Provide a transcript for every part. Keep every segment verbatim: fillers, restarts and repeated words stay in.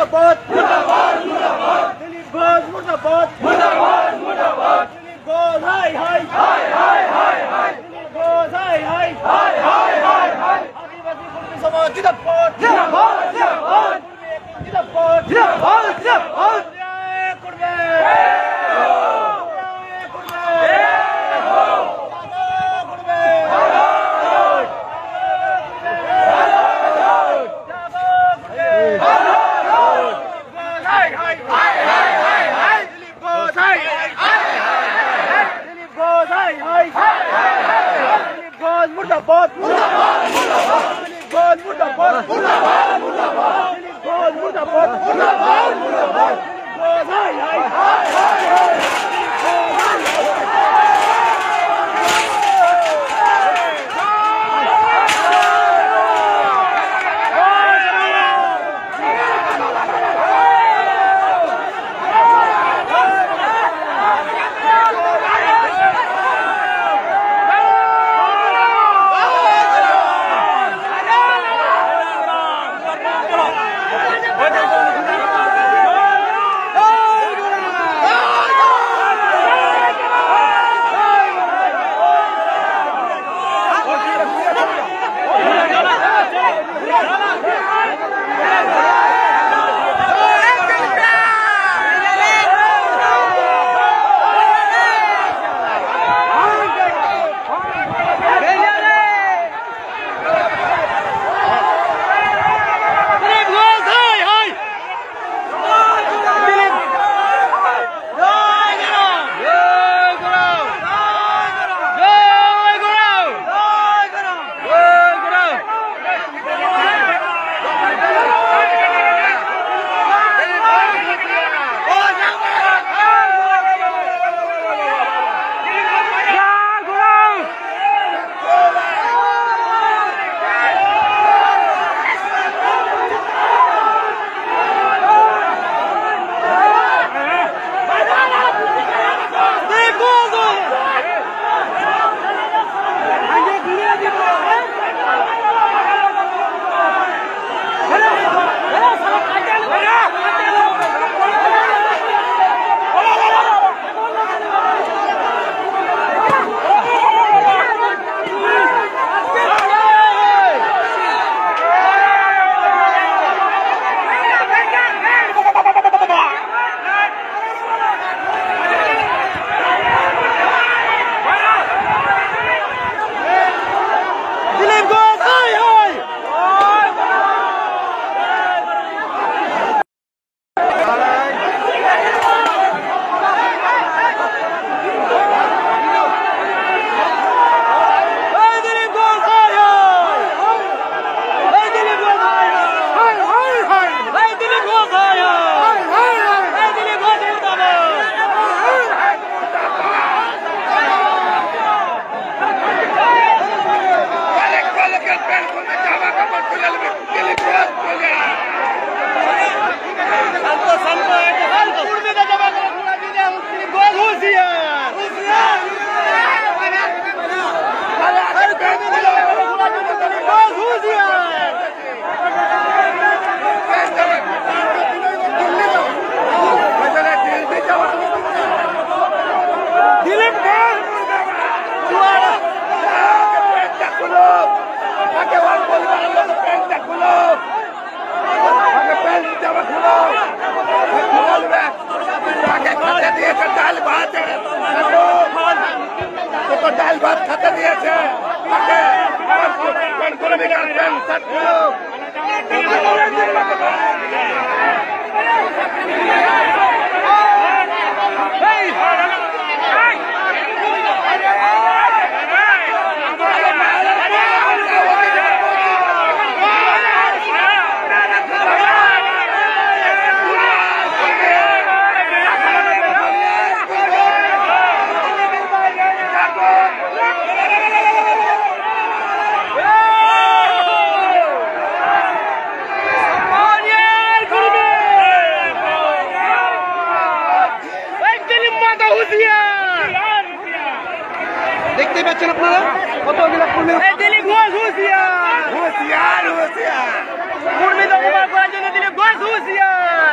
मुर्दाबाद दिलीप घोष मुर्दाबाद दिलीप घोष हाय हाय दिलीप घोष हाय हाय आदिवासी कुर्मी समाज जिंदाबाद जिंदाबाद जिंदाबाद जिंदाबाद मुर्दाबाद मुर्दाबाद मुर्दाबाद मुर्दाबाद मुर्दाबाद मुर्दाबाद मुर्दाबाद मुर्दाबाद मुर्दाबाद हाय हाय दाल भात खाते दिए দেখতে পাচ্ছেন আপনারা কতগুলো কর্মী এই দিলীপ ঘোষ হুঁশিয়ার হুঁশিয়ার হুঁশিয়ার কর্মী দমন করার জন্য দিলীপ ঘোষ হুঁশিয়ার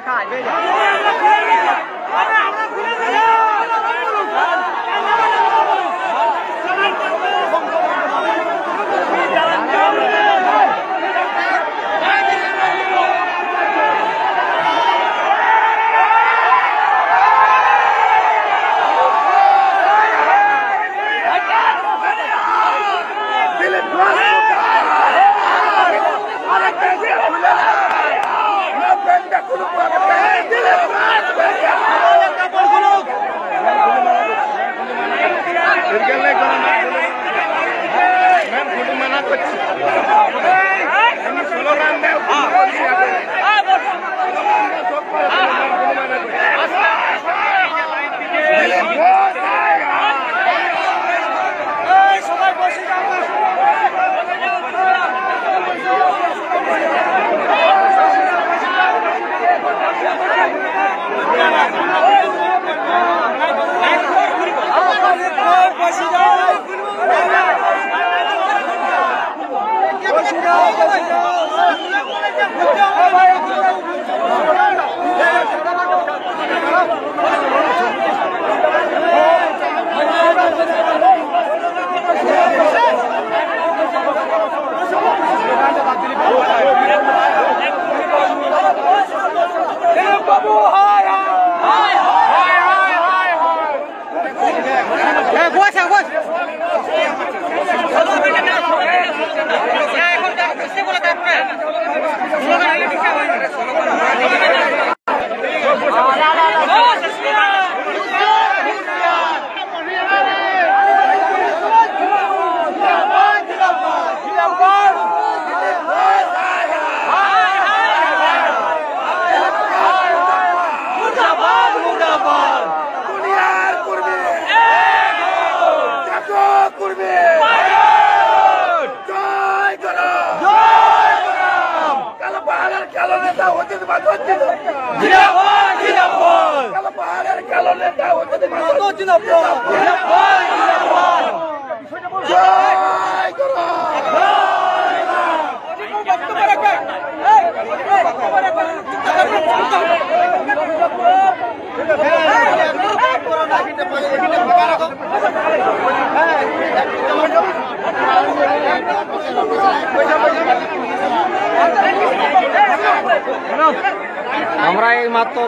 আমরা এই মাত্র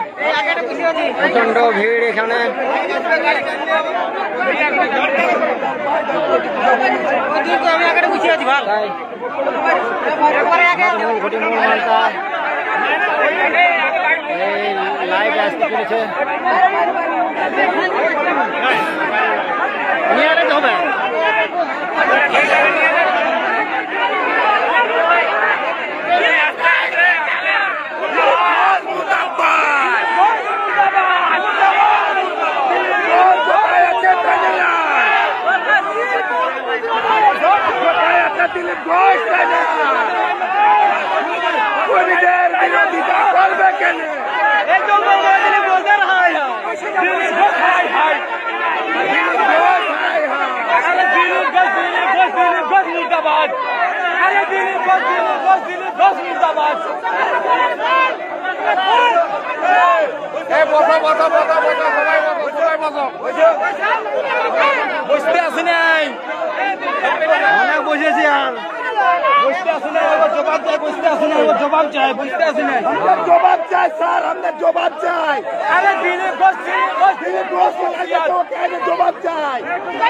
প্রচন্ড ভিড় এখানে লাইভ আসতে চলেছে হবে দিলীপ ঘোষ বিরোধিতা করবে কেন मुर्दाबाद अरे दिलीप घोष दिलीप घोष दिलीप घोष मुर्दाबाद বসো বসো বসো বসো সবাই বসো সবাই বসো বসতে আসে নাই অনেক বসেছি আর বসতে আসে নাই এবার জবাব চাই বসতে আসে নাই এবার জবাব চাই বসতে আসে নাই আমরা জবাব চাই স্যার আমরা জবাব চাই আরে দিলীপ ঘোষ দিলীপ ঘোষ দিলীপ ঘোষ কেন জবাব চাই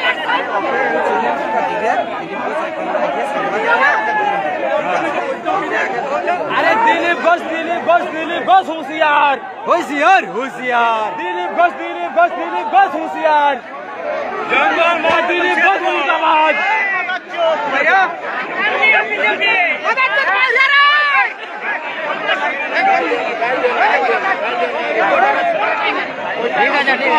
अरे दिलीप घोष दिलीप घोष दिलीप घोष होशियार होशियार होशियार दिलीप घोष दिलीप घोष दिलीप घोष होशियार जंगल में दिलीप घोष मुर्दाबाद भैया ठीक है ठीक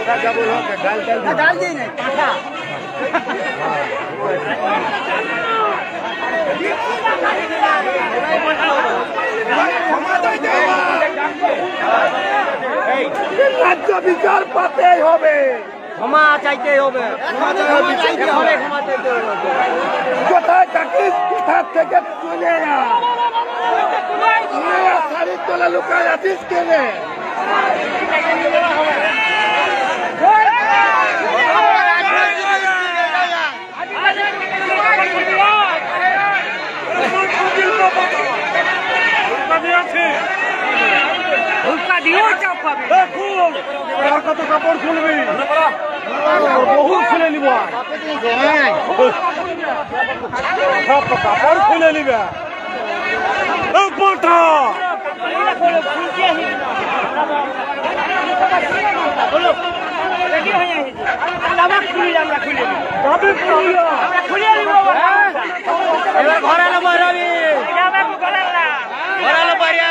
ডাল দিই না পাঠা রাজ্য বিচার পাতেই হবে, ক্ষমা চাইতেই হবে, কোথায় থাকিস কোথা থেকে চলে শাড়ির তোলা লুকায় আছিস কেনে? কত কাপড় খুলবি বহু খুলে নিব সব কাপড় খুলে নিবে ঘরালো মারাবি ঘরালো পারিয়া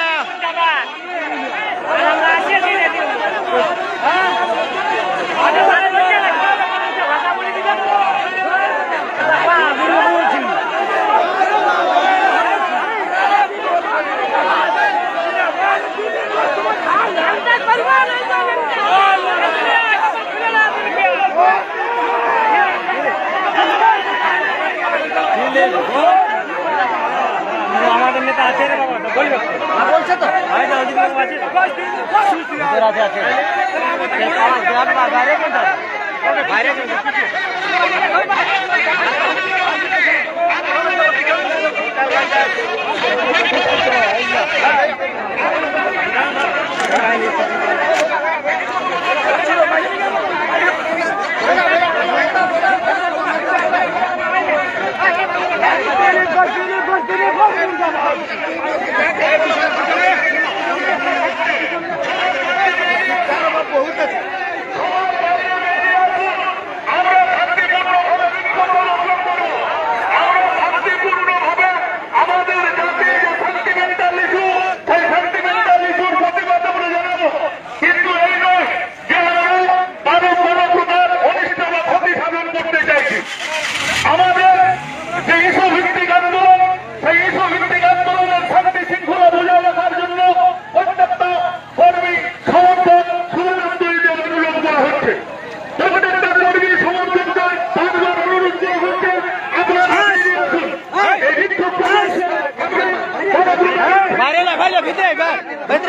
আমাদের নেতা আছে রে বাবা বলবে বলছে তো ভাই জলদি বাবু আছে আছে আছে বাইরে কোন বাইরে কোন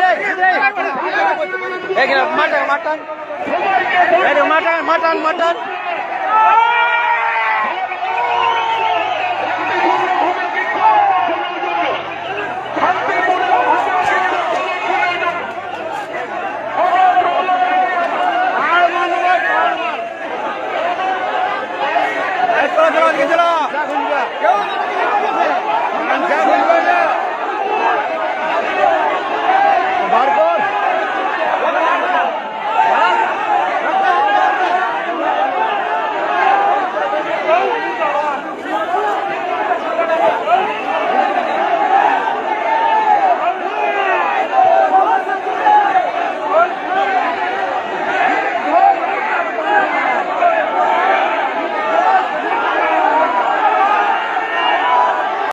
mutton, mutton, mutton.